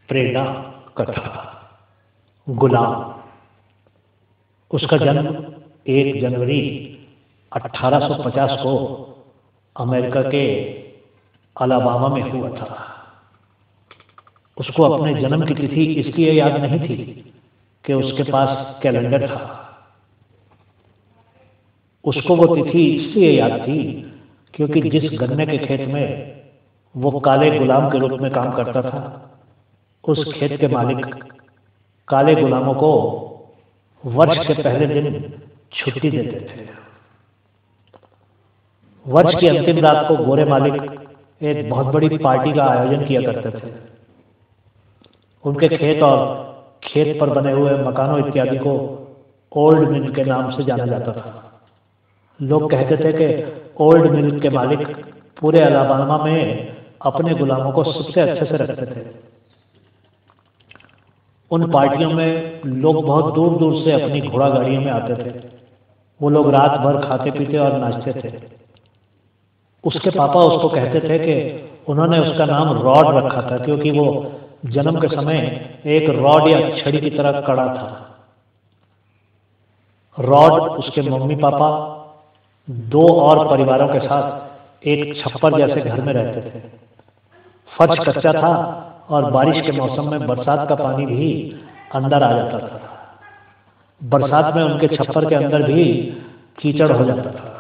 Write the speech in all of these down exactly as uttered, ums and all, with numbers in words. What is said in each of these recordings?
प्रेरणा कथा। गुलाम। उसका जन्म एक जनवरी अठारह सौ पचास को अमेरिका के अलाबामा में हुआ था। उसको अपने जन्म की तिथि इसलिए याद नहीं थी कि उसके पास कैलेंडर था। उसको वो तिथि इसलिए याद थी क्योंकि जिस गन्ने के खेत में वो काले गुलाम के रूप में काम करता था, उस खेत के मालिक काले गुलामों को वर्ष के पहले दिन छुट्टी देते थे। वर्ष की अंतिम रात को गोरे मालिक एक बहुत बड़ी पार्टी का आयोजन किया करते थे। उनके खेत और खेत पर बने हुए मकानों इत्यादि को ओल्ड मिल के नाम से जाना जाता था। लोग कहते थे कि ओल्ड मिल के मालिक पूरे अलाबामा में अपने गुलामों को सबसे अच्छे से रखते थे। उन पार्टियों में लोग बहुत दूर दूर से अपनी घोड़ा गाड़ियों में आते थे। वो लोग रात भर खाते पीते और नाचते थे। उसके पापा उसको कहते थे कि उन्होंने उसका नाम रॉड रखा था क्योंकि वो जन्म के समय एक रॉड या छड़ी की तरह कड़ा था। रॉड उसके मम्मी पापा दो और परिवारों के साथ एक छप्पर जैसे घर में रहते थे। फर्श कच्चा था और बारिश के मौसम में बरसात का पानी भी अंदर आ जाता था। बरसात में उनके छप्पर के अंदर भी कीचड़ हो जाता था।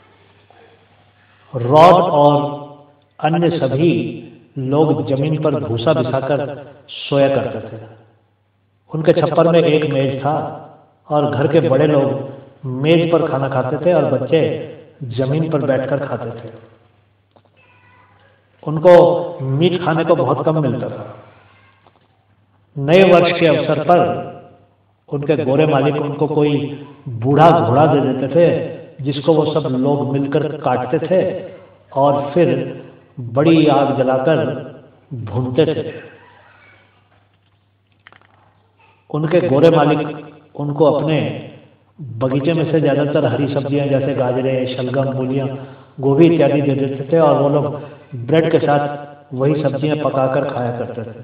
रॉड और अन्य सभी लोग जमीन पर भूसा बिछाकर सोया करते थे। उनके छप्पर में एक मेज था और घर के बड़े लोग मेज पर खाना खाते थे और बच्चे जमीन पर बैठकर खाते थे। उनको मीट खाने को बहुत कम मिलता था। नए वर्ष के अवसर पर उनके गोरे मालिक उनको कोई बूढ़ा घोड़ा दे देते थे जिसको वो सब लोग मिलकर काटते थे और फिर बड़ी आग जलाकर भूनते थे। उनके गोरे मालिक उनको अपने बगीचे में से ज्यादातर हरी सब्जियां जैसे गाजरें, शलगम, मूलियां, गोभी इत्यादि दे देते थे और वो लोग ब्रेड के साथ वही सब्जियां पकाकर खाया करते थे।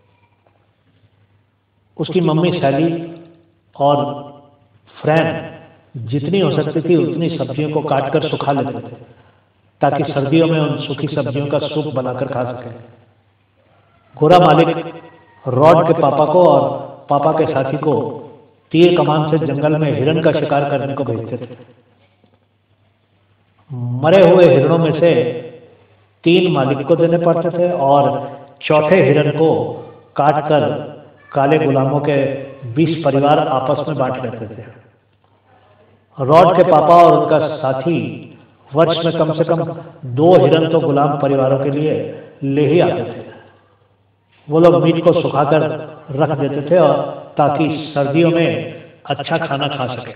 उसकी मम्मी सैली और फ्रैन जितनी हो सकती थी उतनी सब्जियों को काटकर सुखा लेते थे ताकि सर्दियों में उन सूखी सब्जियों का सूप बनाकर खा सके। गोरा मालिक रॉड के पापा को और पापा के साथी को तीर कमान से जंगल में हिरण का शिकार करने को भेजते थे। मरे हुए हिरणों में से तीन मालिक को देने पड़ते थे और चौथे हिरण को काटकर काले गुलामों के बीस परिवार आपस में बांट लेते थे। रॉड के पापा और उनका साथी वर्ष में कम से कम दो हिरण तो गुलाम परिवारों के लिए ले ही आते थे। वो लोग मीट को सुखाकर रख देते थे और ताकि सर्दियों में अच्छा खाना खा सके।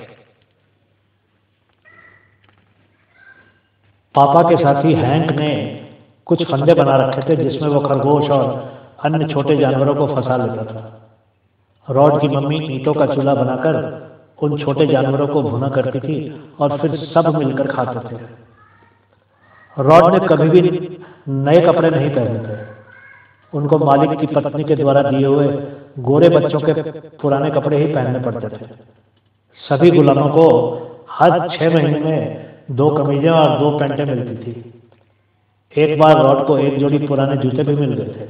पापा के साथी हैंक ने कुछ फंदे बना रखे थे जिसमें वो खरगोश और अन्य छोटे जानवरों को फंसा लेता था। रॉड की मम्मी ईंटों का चूल्हा बनाकर उन छोटे जानवरों को भुना करती थी और फिर सब मिलकर खाते थे। रॉड ने कभी भी नए कपड़े नहीं पहने थे। उनको मालिक की पत्नी के द्वारा दिए हुए गोरे बच्चों के पुराने कपड़े ही पहनने पड़ते थे। सभी गुलामों को हर छह महीने में दो कमीजें और दो पैंटें मिलती थी। एक बार रॉड को एक जोड़ी पुराने जूते भी मिल गए थे।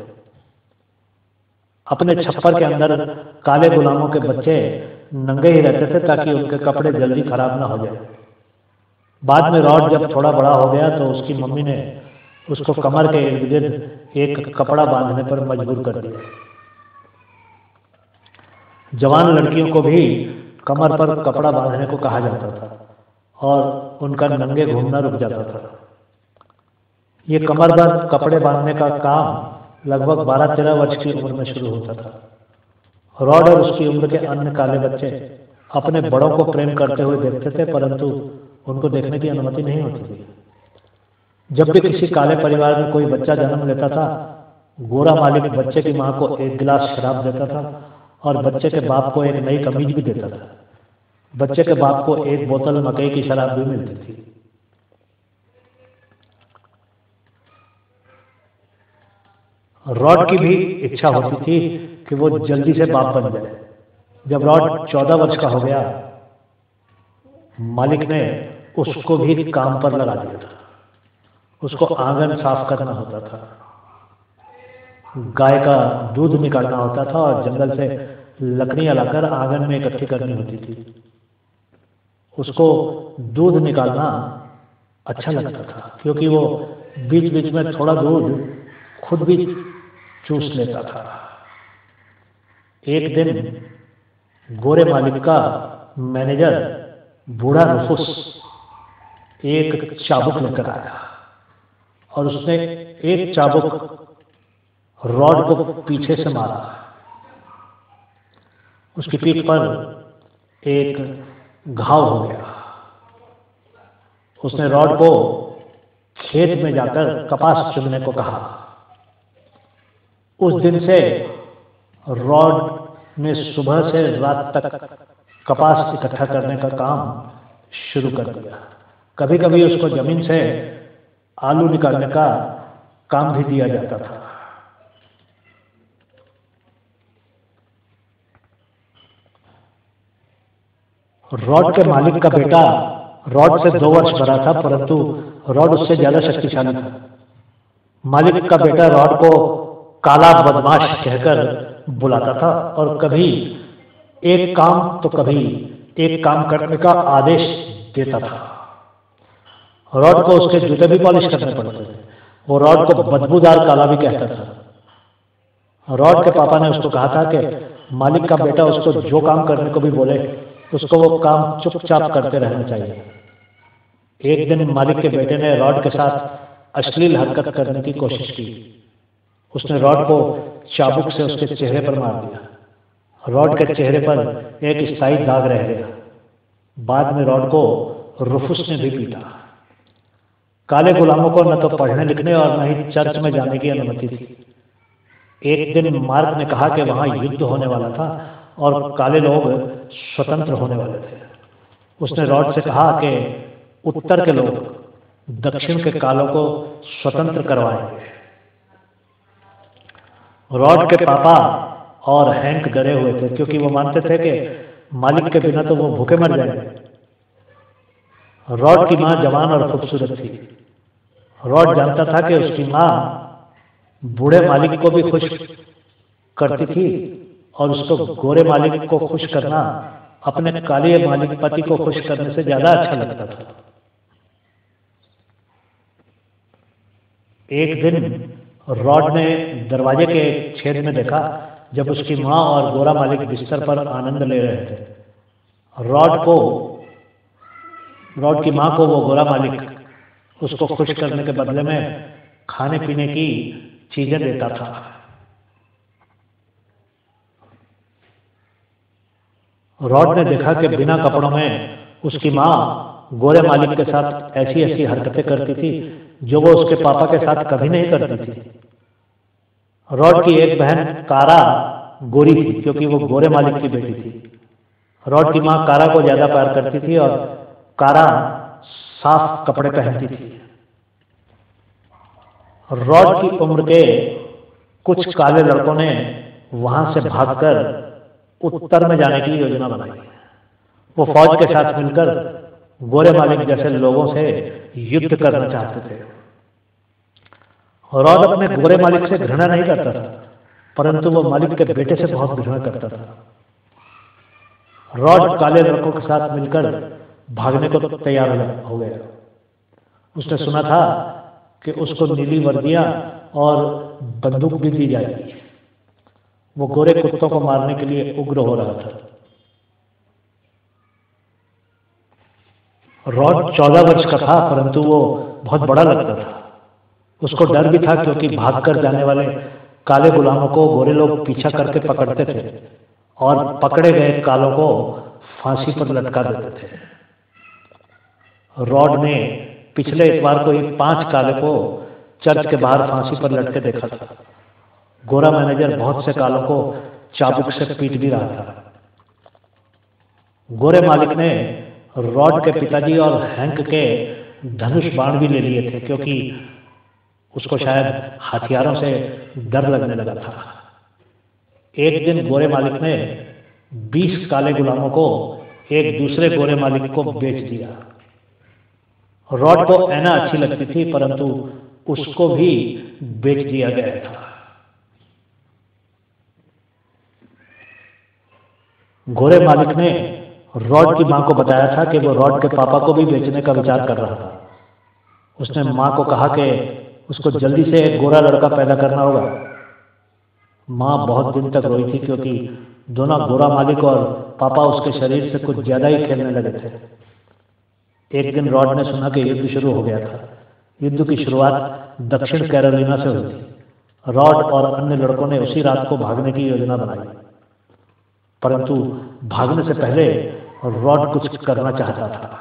अपने छप्पर के अंदर काले गुलामों के बच्चे नंगे ही रहते थे ताकि उनके कपड़े जल्दी खराब ना हो जाए। बाद में रॉड जब थोड़ा बड़ा हो गया तो उसकी मम्मी ने उसको कमर के इर्द गिर्द एक कपड़ा बांधने पर मजबूर कर दिया। जवान लड़कियों को भी कमर पर कपड़ा बांधने को कहा जाता था और उनका नंगे घूमना रुक जाता था। ये कमरबंद कपड़े बांधने का काम लगभग बारह तेरह वर्ष की उम्र में शुरू होता था। रॉड और उसकी उम्र के अन्य काले बच्चे अपने बड़ों को प्रेम करते हुए देखते थे, परंतु उनको देखने की अनुमति नहीं होती थी। जब भी किसी काले परिवार में कोई बच्चा जन्म लेता था, गोरा मालिक बच्चे की मां को एक गिलास शराब देता था और बच्चे के बाप को एक नई कमीज भी देता था। बच्चे के बाप को एक बोतल मकई की शराब भी मिलती थी। रॉड की भी इच्छा होती थी कि वो जल्दी से बाप बन जाए। जब रॉड चौदह वर्ष का हो गया, मालिक ने उसको भी काम पर लगा दिया था। उसको आंगन साफ करना होता था, गाय का दूध निकालना होता था और जंगल से लकड़ियां लाकर आंगन में इकट्ठी करनी होती थी। उसको दूध निकालना अच्छा लगता था क्योंकि वो बीच बीच में थोड़ा दूध खुद भी चूस लेता था। एक दिन गोरे मालिक का मैनेजर बूढ़ा रुफुस एक चाबुक लेकर आया और उसने एक चाबुक रॉड को पीछे से मारा। उसकी पीठ पर एक घाव हो गया। उसने रॉड को खेत में जाकर कपास चुनने को कहा। उस दिन से रॉड ने सुबह से रात तक कपास इकट्ठा करने का काम शुरू कर दिया। कभी कभी उसको जमीन से आलू निकालने का काम भी दिया जाता था। रॉड के मालिक का बेटा रॉड से दो वर्ष बड़ा था, परंतु रॉड उससे ज्यादा शक्तिशाली था। मालिक का बेटा रॉड को काला बदमाश कहकर बुलाता था और कभी एक काम तो कभी एक काम करने का आदेश देता था। रॉड को उसके जूते भी पॉलिश करने पड़ते थे। वो रॉड को बदबूदार काला भी कहता था। रॉड के पापा ने उसको कहा था कि मालिक का बेटा उसको जो काम करने को भी बोले उसको वो काम चुपचाप करते रहना चाहिए। एक दिन मालिक के बेटे ने रॉड के साथ अश्लील हरकत करने की कोशिश की। उसने रॉड को चाबुक से उसके चेहरे पर मार दिया। रॉड के चेहरे पर एक स्थायी दाग रह गया। बाद में रॉड को रुफुस ने भी पीटा। काले गुलामों को न तो पढ़ने लिखने और न ही चर्च में जाने की अनुमति थी। एक दिन मार्क ने कहा कि वहां युद्ध होने वाला था और काले लोग स्वतंत्र होने वाले थे। उसने रॉड से कहा कि उत्तर के लोग दक्षिण के कालों को स्वतंत्र करवाएंगे। रॉड के पापा और हैंक डरे हुए थे क्योंकि वो मानते थे कि मालिक के बिना तो वो भूखे मर जाएंगे। रॉड की मां जवान और खूबसूरत थी। रॉड जानता था कि उसकी मां बूढ़े मालिक को भी खुश करती थी और उसको गोरे मालिक को खुश करना अपने काले मालिक पति को खुश करने से ज्यादा अच्छा लगता था। एक दिन रॉड ने दरवाजे के छेद में देखा जब उसकी मां और गोरा मालिक बिस्तर पर आनंद ले रहे थे। रॉड को रॉड की मां को वो गोरा मालिक उसको खुश करने के बदले में खाने पीने की चीजें देता था। रॉड ने देखा कि बिना कपड़ों में उसकी मां गोरे मालिक के साथ ऐसी ऐसी हरकतें करती थी जो वो उसके पापा के साथ कभी नहीं करती थी। रॉड की एक बहन कारा गोरी थी क्योंकि वो गोरे मालिक की बेटी थी। रॉड की मां कारा को ज्यादा प्यार करती थी और कारा साफ कपड़े पहनती थी। रॉड की उम्र के कुछ काले लड़कों ने वहां से भागकर उत्तर में जाने की योजना बनाई। वो फौज के साथ मिलकर गोरे मालिक जैसे लोगों से युद्ध करना चाहते थे। रॉड अपने गोरे मालिक से घृणा नहीं करता था, परंतु वो मालिक के बेटे से बहुत घृणा करता था। रॉड काले लड़कों के साथ मिलकर भागने को तैयार हो गया। उसने सुना था कि उसको नीली वर्दियां और बंदूक भी दी जाएगी। वो गोरे कुत्तों को मारने के लिए उग्र हो रहा था। रॉड चौदह वर्ष का था, परंतु वो बहुत बड़ा लगता था। उसको डर भी था क्योंकि भागकर जाने वाले काले गुलामों को गोरे लोग पीछा करके पकड़ते थे और पकड़े गए कालों को फांसी पर लटका देते थे। रॉड ने पिछले इतवार को ही पांच काले को चर्च के बाहर फांसी पर लटके देखा था। गोरा मैनेजर बहुत से कालों को चाबुक से पीट भी रहा था। गोरे मालिक ने रॉड के पिताजी और हैंक के धनुष बाण भी ले लिए थे क्योंकि उसको शायद हथियारों से डर लगने लगा था। एक दिन गोरे मालिक ने बीस काले गुलामों को एक दूसरे गोरे मालिक को बेच दिया। रॉड को ऐना अच्छी लगती थी, परंतु उसको भी बेच दिया गया था। गोरे मालिक ने रॉड की मां को बताया था कि वो रॉड के पापा को भी बेचने का विचार कर रहा था। उसने मां को कहा कि उसको जल्दी से एक गोरा लड़का पैदा करना होगा। मां बहुत दिन तक रोई थी, क्योंकि दोनों गोरा मालिक और पापा उसके शरीर से कुछ ज्यादा ही खेलने लगे थे। एक दिन रॉड ने सुना कि युद्ध शुरू हो गया था। युद्ध की शुरुआत दक्षिण कैरोलिना से हुई थी। रॉड और अन्य लड़कों ने उसी रात को भागने की योजना बनाई, परंतु भागने से पहले रॉड कुछ करना चाहता था।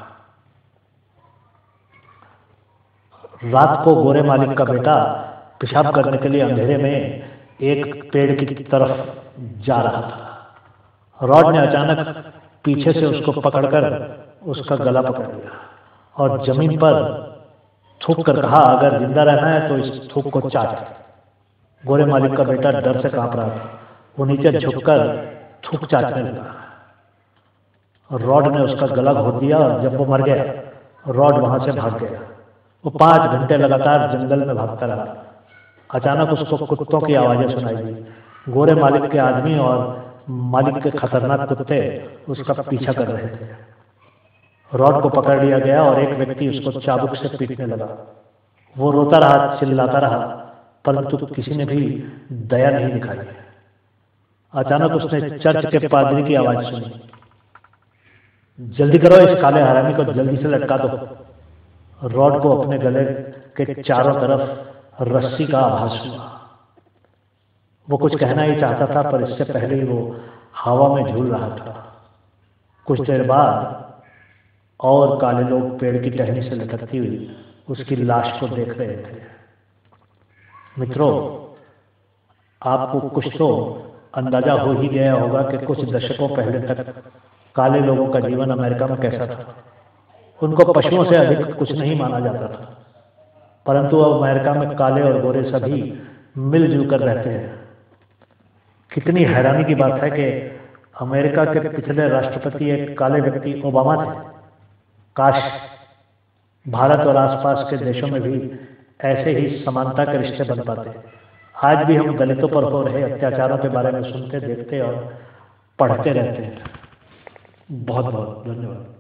रात को गोरे मालिक का बेटा पेशाब करने के लिए अंधेरे में एक पेड़ की तरफ जा रहा था। रॉड ने अचानक पीछे से उसको पकड़कर उसका गला पकड़ लिया और जमीन पर थूक कर कहा, अगर जिंदा रहना है तो इस थूक को चाट। गोरे मालिक का बेटा डर से कांप रहा था। वो नीचे झुककर थूक चाटने लगा। रॉड ने उसका गला घोट दिया और जब वो मर गया, रॉड वहां से भाग गया। वो पांच घंटे लगातार जंगल में भागता रहा। अचानक उसको कुत्तों की आवाजें सुनाई दी। गोरे मालिक के आदमी और मालिक के खतरनाक कुत्ते उसका पीछा कर रहे थे। रॉड को पकड़ लिया गया और एक व्यक्ति उसको चाबुक से पीटने लगा। वो रोता रहा, चिल्लाता रहा, परंतु किसी ने भी दया नहीं दिखाई। अचानक उसने चर्च के पादरी की आवाज सुनी, जल्दी करो, इस काले हरामी को जल्दी से लटका दो। रॉड को अपने गले के चारों तरफ रस्सी का आभास हुआ। वो कुछ कहना ही चाहता था, पर इससे पहले ही वो हवा में झूल रहा था। कुछ देर बाद और काले लोग पेड़ की टहनी से लटकती हुई उसकी लाश को देख रहे थे। मित्रों, आपको कुछ तो अंदाजा हो ही गया होगा कि कुछ दशकों पहले तक काले लोगों का जीवन अमेरिका में कैसा था। उनको पशुओं से अधिक कुछ नहीं माना जाता था, परंतु अब अमेरिका में काले और गोरे सभी मिलजुल कर रहते हैं। कितनी हैरानी की बात है कि अमेरिका के पिछले राष्ट्रपति एक काले व्यक्ति ओबामा थे। काश भारत और आसपास के देशों में भी ऐसे ही समानता के रिश्ते बन पाते। आज भी हम दलितों पर हो रहे अत्याचारों के बारे में सुनते, देखते और पढ़ते रहते हैं। बहुत बहुत धन्यवाद।